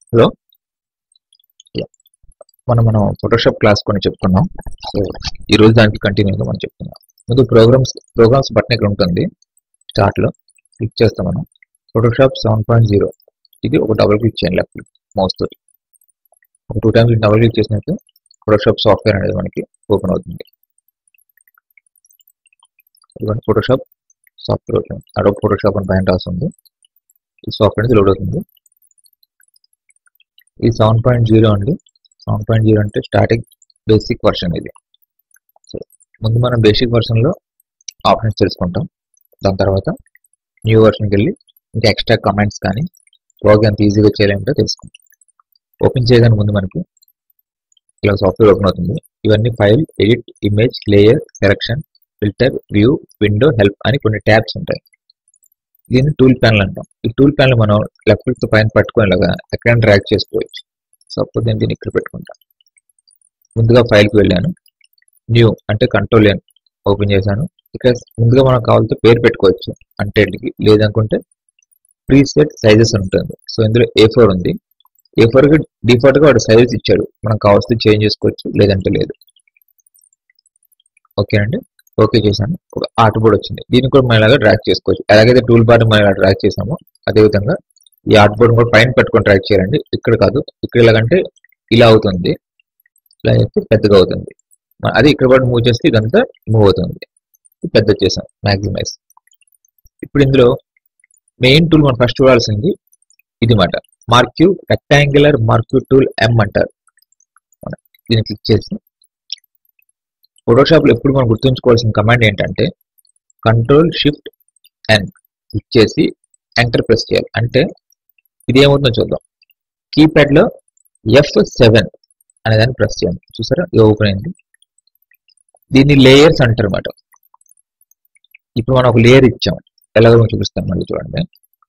Hello. Yeah. మనం Photoshop class కొన్ని చెప్పుకున్నాం. సో ఈ రోజు దానికి కంటిన్యూగా మనం చెప్తున్నాం. ముందు ప్రోగ్రామ్స్ బటన్ ఇక్కడ ఉంటుంది. స్టార్ట్లో క్లిక్ చేస్తాం మనం. ఫోటోషాప్ 7.0 ఇది ఒక డబుల్ క్లిక్ చేయండి లెఫ్ట్ మౌస్ తోటి. ఒక 2 టైమ్స్ డబుల్ క్లిక్ చేసినట్టు ఫోటోషాప్ సాఫ్ట్వేర్ అనేది మనకి ఓపెన్ అవుతుంది. ఇదిగోండి Photoshop software open. Adobe Photoshop అని పైన రాస్తుంది. ఈ సాఫ్ట్వేర్ అనేది లోడ్ అవుతుంది. ఇది 7.0 అండి. 7.0 అంటే స్టార్టింగ్ బేసిక్ వర్షన్ ఇది. సో ముందు మనం బేసిక్ వర్షన్లో ఆప్షన్స్ తెలుసుకుంటాం. దాని తర్వాత న్యూ వర్షన్కి వెళ్ళి ఇంకా ఎక్స్ట్రా కమెంట్స్ కానీ వర్క్ ఎంత ఈజీగా చేయాలంటే తెలుసుకుంటాం. ఓపెన్ చేయగానే ముందు మనకి ఇలా సాఫ్ట్వేర్ ఓపెన్ అవుతుంది. ఇవన్నీ file, edit, image, layer, selection, filter, view, window, help అని కొన్ని ట్యాబ్స్ ఉంటాయి. దీన్ని టూల్ ప్యానల్ అంటాం. ఈ టూల్ ప్యానల్ మనం లెఫ్ట్ క్లిక్ తో పైన పట్టుకునేలాగా ఎక్కడైనా డ్రాగ్ చేసుకోవచ్చు. సపోజ్ నేను దీన్ని ఇక్కడ పెట్టుకుంటాను. ముందుగా ఫైల్కి వెళ్ళాను. న్యూ అంటే కంట్రోల్ ఎన్ ఓపెన్ చేశాను. ఇక్కడ ముందుగా మనం కావాలంటే పేరు పెట్టుకోవచ్చు కంటెంట్కి, లేదనుకుంటే ప్రీసెట్ సైజెస్ ఉంటుంది. సో ఇందులో A4 ఉంది. A4కి డిఫాల్ట్గా వాడు సైజెస్ ఇచ్చాడు. మనం కావాల్సి చేంజ్ చేసుకోవచ్చు, లేదంటే లేదు. ఓకే అండి. ఓకే చేశాను. ఒక ఆర్ట్ బోర్డ్ వచ్చింది. దీన్ని కూడా మనం ఇలాగా డ్రాగ్ చేసుకోవచ్చు. ఎలాగైతే టూల్ బార్ మనం ఇలా డ్రాగ్ చేసామో అదేవిధంగా ఈ ఆర్ట్ బోర్డ్ కూడా పైన పెట్టుకొని డ్రాగ్ చేయాలండి. ఇక్కడ కాదు, ఇక్కడ ఎలాగంటే ఇలా అవుతుంది, ఇలా అయితే పెద్దగా అవుతుంది. అది ఇక్కడ కూడా మూవ్ చేస్తే ఇదంతా మూవ్ అవుతుంది. పెద్ద చేసాం మ్యాక్సిమైజ్. ఇప్పుడు ఇందులో మెయిన్ టూల్ మనం ఫస్ట్ చూడాల్సింది ఇది మాట, marquee rectangular marquee tool M అంటారు. దీన్ని క్లిక్ చేసి ఫోటోషాప్లో ఎప్పుడు మనం గుర్తుంచుకోవాల్సిన కమాండ్ ఏంటంటే Ctrl+Shift+N క్లిక్ చేసి ఎంటర్ ప్రెస్ చేయాలి. అంటే ఇది ఏమవుతుందో చూద్దాం. కీప్యాడ్లో F7 అనేదాన్ని ప్రెస్ చేయండి. చూసారా, ఇది ఓపెన్ అయింది. దీన్ని లేయర్స్ అంటారు అన్నమాట. ఇప్పుడు మనం ఒక లేయర్ ఇచ్చాం. ఎలాగో చూపిస్తాను మళ్ళీ చూడండి.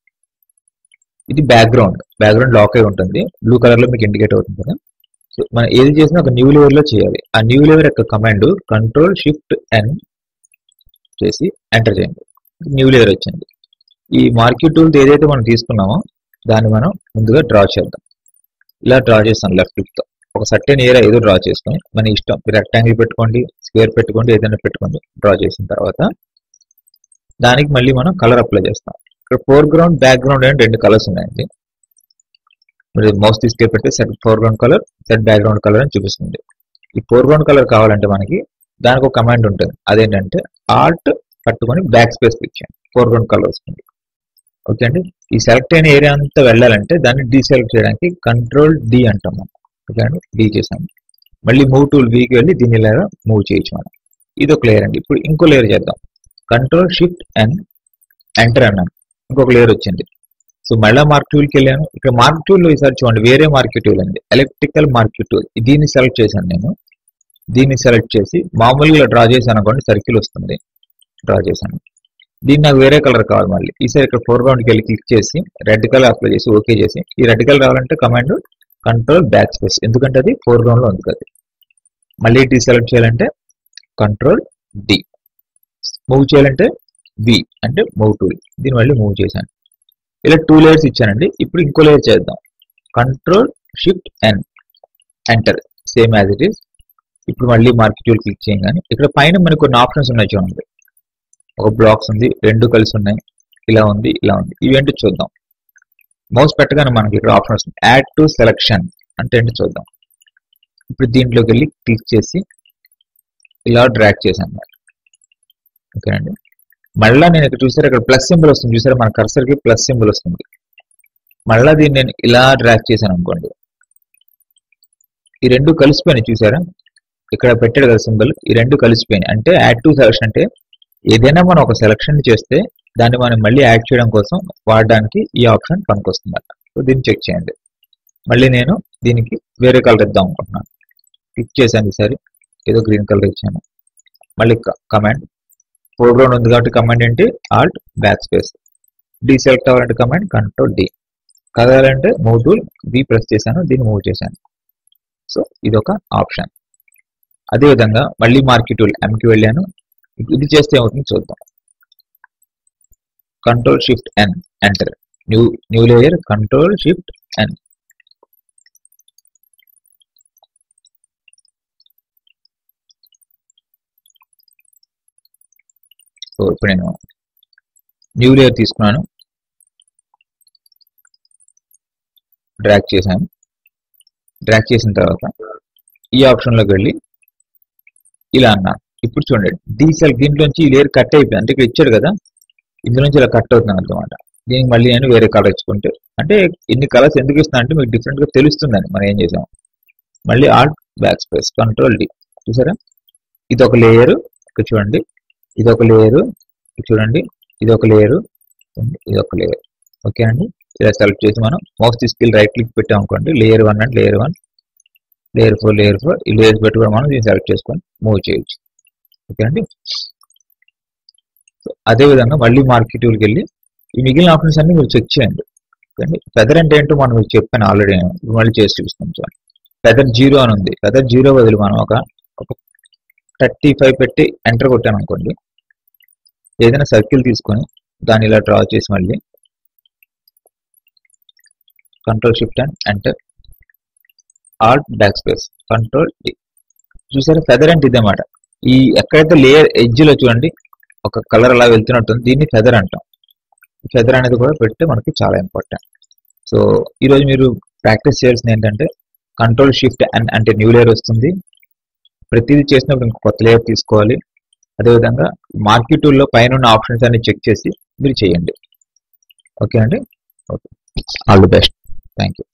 ఇది బ్యాక్గ్రౌండ్ లాక్ అయి ఉంటుంది. బ్లూ కలర్ లో మీకు ఇండికేట్ అవుతుంది కదా. సో మనం ఏది చేసినా ఒక న్యూ లేయర్ లో చేయాలి. ఆ న్యూ లేయర్ యొక్క కమాండ్ Ctrl+Shift+N చేసి ఎంటర్ చేయండి. న్యూ లేయర్ వచ్చింది. ఈ మార్క్యూ టూల్ ఏదైతే మనం తీసుకున్నామో దాన్ని మనం ముందుగా డ్రా చేద్దాం. ఇలా డ్రా చేస్తాం లెఫ్ట్ క్లిక్ తో. ఒక సర్టెన్ ఏరియా ఏదో డ్రా చేసుకొని మన ఇష్టం, రెక్టాంగిల్ పెట్టుకోండి, స్క్వేర్ పెట్టుకోండి, ఏదైనా పెట్టుకోండి. డ్రా చేసిన తర్వాత దానికి మళ్ళీ మనం కలర్ అప్లై చేస్తాం. ఇక్కడ ఫోర్గ్రౌండ్, బ్యాక్గ్రౌండ్ అని 2 కలర్స్ ఉన్నాయండి. మీరు మౌస్ తీసుకెళ్ళి set foreground colour, set background colour అని చూపిస్తుంది. ఈ ఫోర్గ్రౌండ్ కలర్ కావాలంటే మనకి దానికి ఒక కమాండ్ ఉంటుంది. అదేంటంటే ఆల్ట్ పట్టుకొని బ్యాక్ స్పేస్ క్లిక్ చేయండి, ఫోర్గ్రౌండ్ కలర్ వస్తుంది. ఓకే అండి. ఈ సెలెక్ట్ అయిన ఏరియా అంతా వెళ్ళాలంటే దాన్ని డీసెలెక్ట్ చేయడానికి Ctrl+D అంటాం మనం. ఓకే అండి, D చేసాము. మళ్ళీ మూవ్ టూల్ వీకి వెళ్ళి దీన్ని ఇలాగా మూవ్ చేయొచ్చు మనం. ఇది ఒక లేయర్ అండి. ఇప్పుడు ఇంకో లేయర్ చేద్దాం. Ctrl+Shift+N ఎంటర్ అన్నాను. ఇంకొక లేయర్ వచ్చింది. సో మళ్ళీ మార్క్ టూల్కి వెళ్ళాను. ఇక్కడ మార్క్ టూల్లో ఈసారి చూడండి వేరే మార్క్యూ టూల్ ఉంది, ఎలక్ట్రికల్ మార్క్యూ టూల్. దీన్ని సెలెక్ట్ చేశాను నేను. దీన్ని సెలెక్ట్ చేసి మామూలుగా డ్రా చేశాను అనుకోండి, సర్కిల్ వస్తుంది. డ్రా చేశాను. దీన్ని నాకు వేరే కలర్ కావాలి. మళ్ళీ ఈసారి ఇక్కడ ఫోర్గ్రౌండ్కి వెళ్ళి క్లిక్ చేసి రెడ్ కలర్ అప్లై చేసి ఓకే చేసి, ఈ రెడ్ కలర్ రావాలంటే కమాండ్ Ctrl+Backspace, ఎందుకంటే అది ఫోర్గ్రౌండ్ లో ఉంది కదా. మళ్ళీ డీసెలెక్ట్ చేయాలంటే Ctrl+D, మూవ్ చేయాలంటే V అంటే మూవ్ టూల్. దీన్ని మళ్ళీ మూవ్ చేశాను. ఇలా 2 లేయర్స్ ఇచ్చానండి. ఇప్పుడు ఇంకో లేయర్ చేద్దాం. Ctrl+Shift+N enter, same as it is. ఇప్పుడు మళ్ళీ మార్క్ టూల్ క్లిక్ చేయగానే ఇక్కడ పైన మనకు కొన్ని ఆప్షన్స్ ఉన్నాయి చూడండి. ఒక బ్లాక్స్ ఉంది, 2 కలిసి ఉన్నాయి, ఇలా ఉంది, ఇలా ఉంది. ఇవేంటి చూద్దాం. మౌస్ పెట్టగానే మనకి ఇక్కడ ఆప్షన్ వస్తుంది, యాడ్ టు సెలక్షన్ అంటే ఏంటి చూద్దాం. ఇప్పుడు దీంట్లోకి వెళ్ళి క్లిక్ చేసి ఇలా డ్రాగ్ చేశాను. ఓకేనండి. మళ్ళీ నేను ఇక్కడ చూసారా, ఇక్కడ ప్లస్ సింబల్ వస్తుంది. చూసారా, మన కర్సర్కి ప్లస్ సింబల్ వస్తుంది. మళ్ళీ దీన్ని నేను ఇలా డ్రాగ్ చేశాను అనుకోండి, ఈ 2 కలిసిపోయినాయి. చూసారా, ఇక్కడ పెట్టాడు కదా సింబల్, ఈ 2 కలిసిపోయినాయి. అంటే యాడ్ టు సెలక్షన్ అంటే ఏదైనా మనం ఒక సెలక్షన్ చేస్తే దాన్ని మనం మళ్ళీ యాడ్ చేయడం కోసం వాడడానికి ఈ ఆప్షన్ పనికొస్తుంది. సో దీన్ని చెక్ చేయండి. మళ్ళీ నేను దీనికి వేరే కలర్ ఇద్దాం అనుకుంటున్నాను. క్లిక్ చేశాను. ఈసారి ఏదో గ్రీన్ కలర్ ఇచ్చాను. మళ్ళీ కమాండ్, ఫోర్గ్రౌండ్ ఉంది కాబట్టి కమాండ్ ఏంటి Alt+Backspace. డీసెలెక్ట్ అవ్వాలంటే కమాండ్ Ctrl+D. కదలాలంటే మూవ్ టూల్ V ప్రెస్ చేశాను, దీన్ని మూవ్ చేశాను. సో ఇదొక ఆప్షన్. అదేవిధంగా మళ్ళీ మార్క్యూ టూల్ Mకి వెళ్ళాను. ఇది చేస్తే ఏమవుతుంది చూద్దాం. Ctrl+Shift+N enter, new layer, Ctrl+Shift+N so ఇప్పుడు నేను న్యూ లేయర్ తీసుకున్నాను, డ్రాగ్ చేశాను. డ్రాగ్ చేసిన తర్వాత ఈ ఆప్షన్లోకి వెళ్ళి ఇలా అన్నాను. ఇప్పుడు చూడండి డీసెల్ దీంట్లోంచి ఈ లేయర్ కట్ అయిపోయింది, అంటే ఇక్కడ ఇచ్చాడు కదా, ఇందులో నుంచి ఇలా కట్ అవుతుంది అనమాట. దీనికి మళ్ళీ నేను వేరే కలర్ ఇచ్చుకుంటే, అంటే ఇన్ని కలర్స్ ఎందుకు ఇస్తున్నా అంటే మీకు డిఫరెంట్గా తెలుస్తుందని మనం ఏం చేసాం. మళ్ళీ alt backspace control D, చూసారా ఇది ఒక లేయరు, ఇక్కడ చూడండి ఇది ఒక లేయరు, చూడండి ఇది ఒక లేయరు, ఇది ఒక లేయర్. ఓకే అండి, ఇలా సెలెక్ట్ చేసి మనం మౌస్ తీసుకెళ్ళి రైట్ క్లిక్ పెట్టాం అనుకోండి, layer 1 and layer 1, layer 4, layer 4 ఈ లేయర్స్ పెట్టి కూడా మనం దీన్ని సెలెక్ట్ చేసుకొని మూవ్ చేయొచ్చు. ఓకే అండి. అదేవిధంగా మళ్ళీ మార్కెట్ టూల్కి వెళ్ళి ఈ మిగిలిన ఆప్షన్స్ అన్ని మీరు చెక్ చేయండి. ఓకే, ఫెదర్ అంటే ఏంటో మనం మీకు చెప్పాను ఆల్రెడీ, మళ్ళీ చేసి చూపిస్తాం. చూడండి ఫెదర్ 0 అని ఉంది, ఫెదర్ 0 బదులు మనం ఒక 35 పెట్టి ఎంటర్ కొట్టాను అనుకోండి, ఏదైనా సర్కిల్ తీసుకొని దాన్ని ఇలా డ్రా చేసి మళ్ళీ control shift and enter, alt backspace control D, చూసారా ఫెదర్ అంటే ఇదన్నమాట. ఈ ఎక్కడైతే లేయర్ ఎడ్జ్ లో చూడండి ఒక కలర్ అలా వెళ్తున్నట్టుంది, దీన్ని ఫెదర్ అంటాం. ఫెదర్ అనేది కూడా పెడితే మనకి చాలా ఇంపార్టెంట్. సో ఈరోజు మీరు ప్రాక్టీస్ చేయాల్సింది ఏంటంటే కంట్రోల్ షిఫ్ట్ అండ్ అంటే న్యూ లేయర్ వస్తుంది, ప్రతిదీ చేసినప్పుడు ఇంకో కొత్త లేయర్ తీసుకోవాలి. అదేవిధంగా మార్కెట్ టూల్లో పైన ఉన్న ఆప్షన్స్ అన్ని చెక్ చేసి మీరు చేయండి. ఓకే అండి, okay, all the best, thank you.